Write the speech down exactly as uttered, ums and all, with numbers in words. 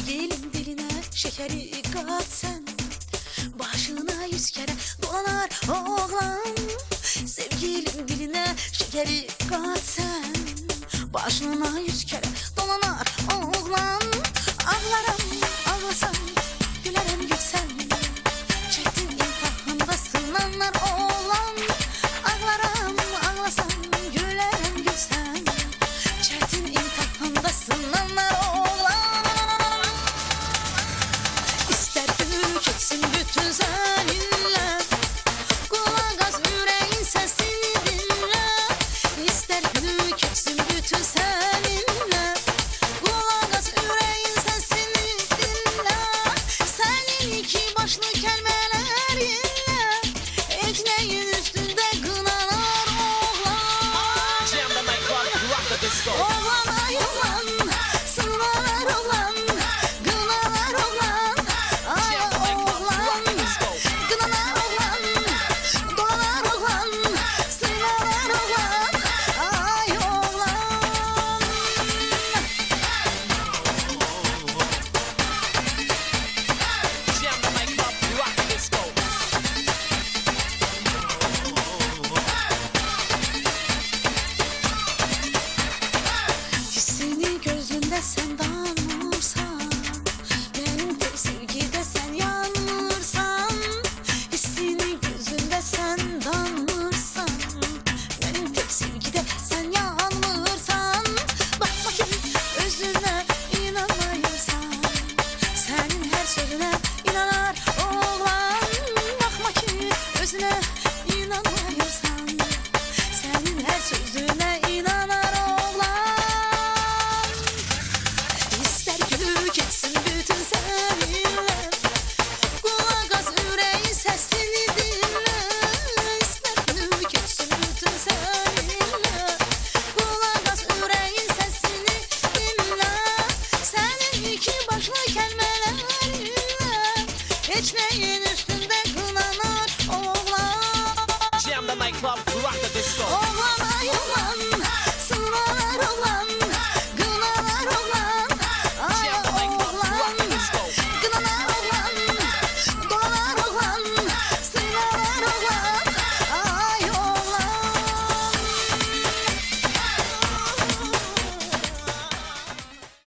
Sevgilim diline şekeri kat sen, başına yüz kere dolanar oğlan. Sevgilim diline şekeri kat sen, başına yüz kere dolanar oğlan. Ağlarım ağlasam, gülerim gülsem, çektim imtihanda sınanlar oğlan. Ağlarım ağlasam, gülerim gülsem, çektim imtihanda sınanlar oğlan. İster dökülsün bütün seninle, kulak az yüreğin sesini dinle. İster dökülsün bütün seninle, kulak az yüreğin sesini dinle. Senin iki başlı kelimelerinle ekmeğin üstünde kınanar oğlan. Oğlan ay oğlan, sınanar oğlan, kınanar oğlan. Ay oğlan, kınanar oğlan, dolanar oğlan, sınanar oğlan. Ay oğlan. Hissini gözünde sen damırsan, benim tek sevgide sen yanırsan. Hissini gözünde sen damırsan, benim tek sevgide sen yanırsan. Bak bakayım özüne inanmayırsan, senin her sözüne inanar oğlan. Bakma ki özüne inanmayırsan, senin her sözüne inanar oğlan. İster gülü geçsin bütün seninle, kulak az yüreğin sesini dinle. İster gülü geçsin bütün seninle, kulak az yüreğin sesini dinle. Senin iki başlı kelimelerinle ekmeğin